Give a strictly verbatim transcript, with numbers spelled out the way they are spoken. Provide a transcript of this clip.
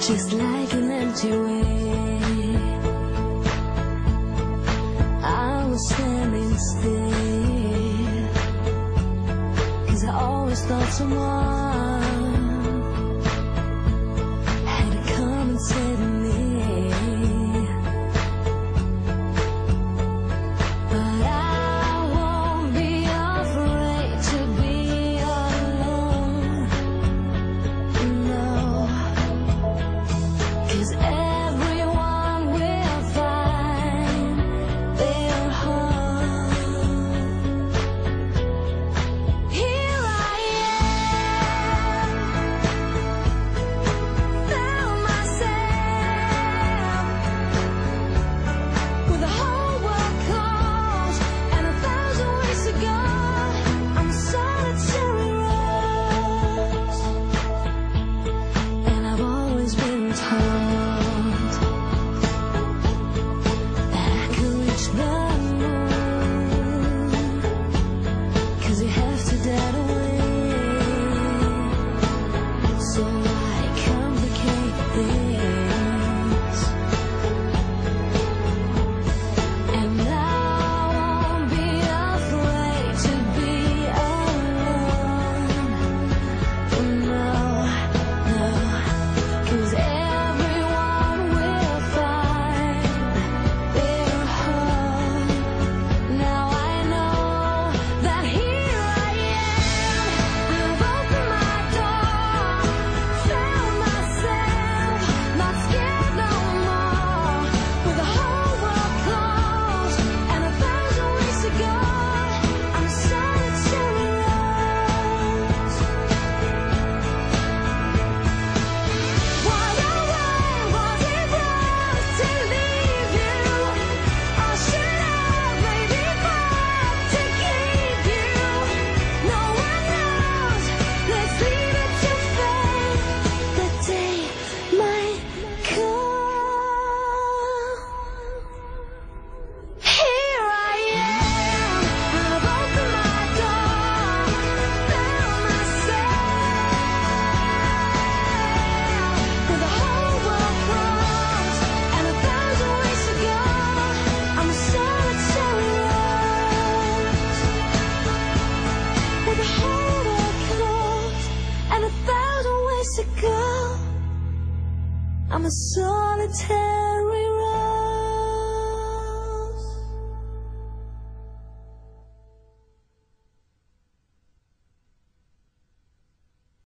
just like an empty way. I was standing still, 'cause I always thought someone had to come and save me. But I won't be afraid to be alone, no, 'cause everyone will find their home. Here I am, found myself with the whole world closed and a thousand ways to go. I'm a solitary rose, and I've always been told that I could reach the moon, 'cause you have to dare to win. So why complicate things? And I won't be afraid to be alone, no, no, 'cause everyone will find their home. Now I know that here I am, I've opened my door, found myself, not scared no more, with the whole world closed and a thousand ways to go. I'm a solitary rose. Was I right, was it wrong to leave you? Or should I maybe fight to keep you? No one knows, let's leave it to fate. The day might come. Here I am, I've opened my door, found myself, with the whole world closed and a thousand ways to go. I'm a solitary rose, with the whole world closed and a thousand ways to go. I'm a solitary